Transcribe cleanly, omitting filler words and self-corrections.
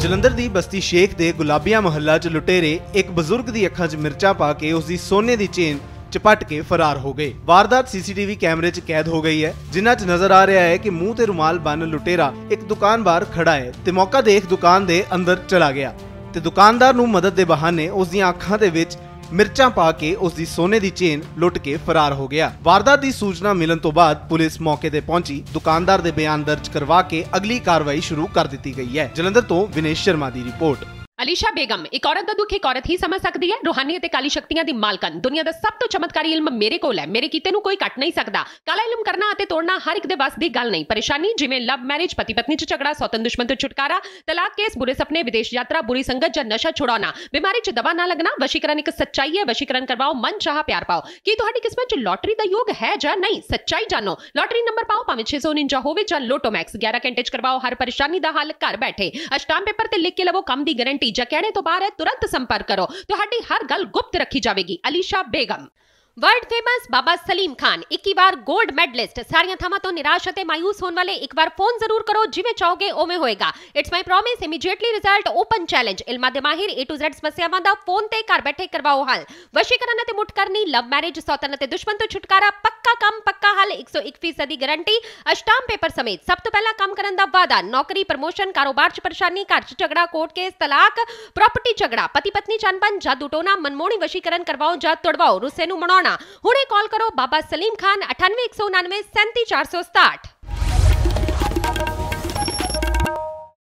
ਜਲੰਧਰ ਦੀ ਬਸਤੀ ਸ਼ੇਖ ਦੇ ਗੁਲਾਬੀਆਂ ਮੁਹੱਲਾ 'ਚ ਲੁਟੇਰੇ ਇੱਕ ਬਜ਼ੁਰਗ ਦੀ ਅੱਖਾਂ 'ਚ ਮਿਰਚਾਂ ਪਾ ਕੇ ਉਸ ਦੀ ਸੋਨੇ ਦੀ ਚੇਨ ਚਪਟ ਕੇ ਫਰਾਰ ਹੋ ਗਏ। ਵਾਰਦਾਤ ਸੀਸੀਟੀਵੀ ਕੈਮਰੇ 'ਚ ਕੈਦ ਹੋ ਗਈ ਹੈ, ਜਿਨ੍ਹਾਂ 'ਚ ਨਜ਼ਰ ਆ ਰਿਹਾ ਹੈ ਕਿ ਮੂੰਹ ਤੇ ਰੁਮਾਲ ਬੰਨ ਲੁਟੇਰਾ ਇੱਕ ਦੁਕਾਨ ਬਾਹਰ ਖੜਾ ਹੈ ਤੇ ਮੌਕਾ ਦੇਖ ਦੁਕਾਨ ਦੇ ਅੰਦਰ ਚਲਾ ਗਿਆ ਤੇ ਦੁਕਾਨਦਾਰ ਨੂੰ ਮਦਦ ਦੇ ਬਹਾਨੇ ਉਸ ਦੀਆਂ ਅੱਖਾਂ ਦੇ ਵਿੱਚ ਮਿਰਚਾਂ ਪਾ ਕੇ ਉਸ ਦੀ ਸੋਨੇ ਦੀ ਚੇਨ ਲੁੱਟ ਕੇ ਫਰਾਰ ਹੋ ਗਿਆ। ਵਾਰਦਾਤ ਦੀ ਸੂਚਨਾ ਮਿਲਣ ਤੋਂ ਬਾਅਦ ਪੁਲਿਸ ਮੌਕੇ ਤੇ ਪਹੁੰਚੀ, ਦੁਕਾਨਦਾਰ ਦੇ ਬਿਆਨ ਦਰਜ ਕਰਵਾ ਕੇ ਅਗਲੀ ਕਾਰਵਾਈ ਸ਼ੁਰੂ ਕਰ ਦਿੱਤੀ ਗਈ ਹੈ। ਜਲੰਧਰ ਤੋਂ ਵਿਨੇਸ਼ ਸ਼ਰਮਾ ਦੀ ਰਿਪੋर्ट। ਅਲੀਸ਼ਾ ਬੇਗਮ ਇੱਕ ਔਰਤ ਦਾ ਦੁੱਖ ਇੱਕ ਔਰਤ ਹੀ ਸਮਝ ਸਕਦੀ ਹੈ। ਰੂਹਾਨੀ ਅਤੇ ਕਾਲੀ ਸ਼ਕਤੀਆਂ ਦੀ ਮਾਲਕਨ, ਦੁਨੀਆ ਦਾ ਸਭ ਤੋਂ ਚਮਤਕਾਰੀ ਇਲਮ ਮੇਰੇ ਕੋਲ ਹੈ। ਮੇਰੇ ਕੀਤੇ ਨੂੰ ਕੋਈ ਕੱਟ ਨਹੀਂ ਸਕਦਾ। ਕਾਲਾ ਇਲਮ ਕਰਨਾ ਅਤੇ ਤੋੜਨਾ ਹਰ ਇੱਕ ਦੇ ਵੱਸ ਦੀ ਗੱਲ ਨਹੀਂ। ਪਰੇਸ਼ਾਨੀ ਜਿਵੇਂ ਲਵ ਮੈਰਿਜ, ਪਤੀ ਪਤਨੀ 'ਚ ਝਗੜਾ, ਸੌਤਨ ਦੁਸ਼ਮਣ ਤੋਂ ਛੁਟਕਾਰਾ, ਤਲਾਕ ਕੇਸ, ਬੁਰੇ ਸੁਪਨੇ, ਵਿਦੇਸ਼ ਯਾਤਰਾ, ਬੁਰੀ ਸੰਗਤ ਜਾਂ ਨਸ਼ਾ ਛੁਡਾਉਣਾ, ਬਿਮਾਰੀ 'ਚ ਦਵਾ ਨਾ ਲੱਗਣਾ। ਵਸ਼ੀਕਰਨ ਇੱਕ ਸੱਚਾਈ ਹੈ। ਵਸ਼ੀਕਰਨ ਕਰਵਾਓ, ਮਨ ਚਾਹਾ ਪਿਆਰ ਪਾਓ। ਕੀ ਤੁਹਾਡੀ ਕਿਸਮਤ 'ਚ ਲੋਟਰੀ ਦਾ ਯੋਗ ਹੈ ਜਾਂ ਨਹੀਂ? ਸੱਚਾਈ ਜਾਣੋ। ਲੋਟਰੀ ਨੰਬਰ ਪਾਓ, ਭਾਵੇਂ 649 ਹੋਵੇ ਜਾਂ ਲੋਟੋ ਮੈਕਸ। 11 ਘੰਟੇ 'ਚ ਕਰਵਾਓ ਹਰ ਪਰੇਸ਼ਾਨੀ ਦਾ ਹੱਲ ਘਰ ਬੈਠੇ। ਅਸ਼ਟਾਮ ਪੇਪਰ ਤੇ ਲਿਖ ਕੇ ਲਵੋ ਕੰਮ ਦੀ ਗਾਰੰਟੀ। ਜਾਂ ਕਹਿਣੇ ਤੋਂ ਬਾਹਰ तुरंत संपर्क करो, ਤੁਹਾਡੀ ਹਰ ਗੱਲ ਗੁਪਤ ਰੱਖੀ ਜਾਵੇਗੀ। ਅਲੀਸ਼ਾ ਬੇਗਮ। वर्ल्ड फेमस बाबा सलीम खान 21 बार गोल्ड मेडलिस्ट। सारियां थावां तो निराश अते मायूस होने वाले एक बार फोन जरूर करो, जिवें चाहोगे उवें होएगा। It's my promise, immediately result, open challenge. इल्मां दे माहिर A to Z समस्यावां दा फोन ते घर बैठे करवाओ हल। वशीकरण अते मुठ करनी, लव मैरिज, सौतन अते दुश्मन तो छुटकारा, पक्का काम पक्का हल, 101% दी गारंटी, अष्टाम पेपर समेत। सब तो पहला काम करन दा वादा, नौकरी, प्रमोशन, कारोबार च परेशानी, घर च झगड़ा, कोर्ट केस, तलाक, प्रॉपर्टी झगड़ा, पति पत्नी च अनबन, जादू टोना, मनमोहनी वशीकरण करवाओ जां तुड़वाओ, रुस्से नूं मनाउणा। हुणे कॉल करो बाबा सलीम खान 98 199 37 467।